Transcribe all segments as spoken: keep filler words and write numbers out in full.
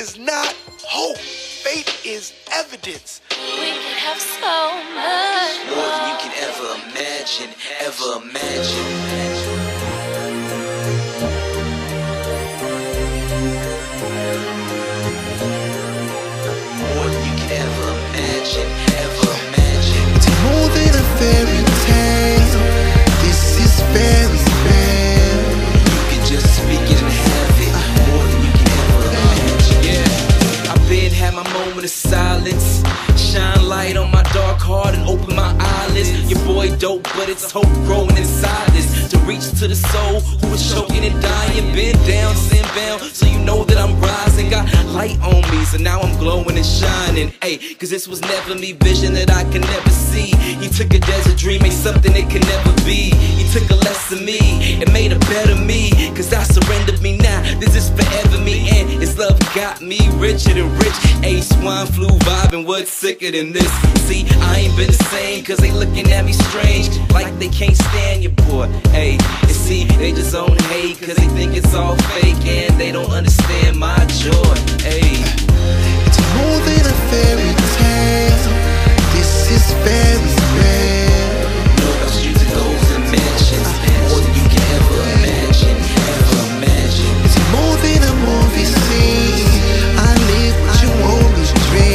is not hope. Faith is evidence. We could have so much more than you can ever imagine, ever imagine. More than you can ever imagine, ever imagine. It's more than a fairy tale. This is very real. You can just speak it and have it. More than you can ever imagine. Yeah, I've been had my moment of silence. Shine light on my dark heart and open my eyelids. Your boy dope, but it's hope growing inside this. To reach to the soul who is choking and dying. Been down, sin bound, so you know that I'm rising. Got light on me, so now I'm glowing and shining. Ayy, cause this was never me, vision that I can never see. He took a desert dream, made something it could never be. He took a less of me and made a better me. Cause I surrendered me now, this is forever me. And his love got me richer than rich. Ayy, swine flu vibing, what's sicker than this? See, I ain't been the same, cause they looking at me strange, like they can't stand your boy. Ayy, and see, they just own hate, cause they think it's all fake, and they don't understand my joy. Ayy, it's more than a fairy tale. This is very real. know about streets of goals and mansions, more than you can ever imagine, ever imagine. It's more than a movie scene. I live what you only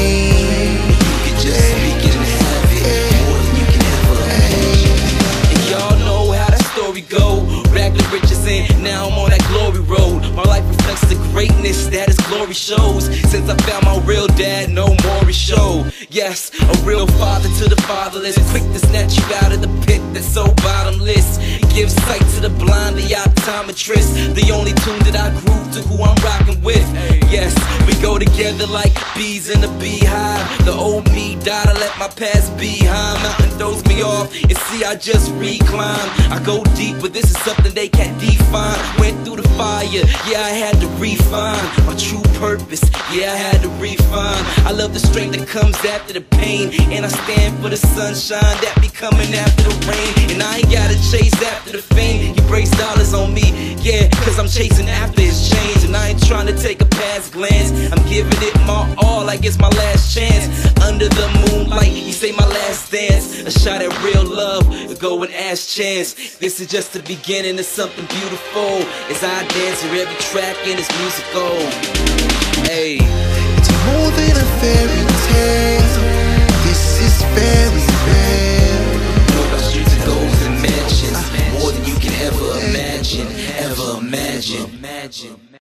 dream. You can just speak it and have it, more than you can ever imagine. And y'all know how that story go. Back to riches in, now I'm on that glory road. My life reflects the greatness that his glory shows. Since I found my real dad, no more is show. Yes, a real father to the fatherless, quick to snatch you out of the pit that's so bottomless. Give sight to the blind, the optometrist. The only tune that I grew to who I'm rocking with. Yes, we go together like bees in a beehive. The old me died, I let my past behind. Mountain throws me off, and see I just recline. I go deep, but this is something they can't define. Went through the fire, yeah I had to refine my true purpose, yeah I had to refine. I love the strength that comes after the pain, and I stand for the sunshine that be coming after the rain. And I ain't gotta chase after the fame, he breaks dollars on me, yeah, cause I'm chasing after his change. And I ain't trying to take a past glance, I'm giving it my all like it's my last chance. Under the moonlight, you say my last dance. A shot at real love, go and ask chance. This is just the beginning of something beautiful, as I dance through every track in this musical. Hey, it's more than a fairy tale. This is very real. know about streets of goals and mansions, more than you can ever imagine, ever imagine.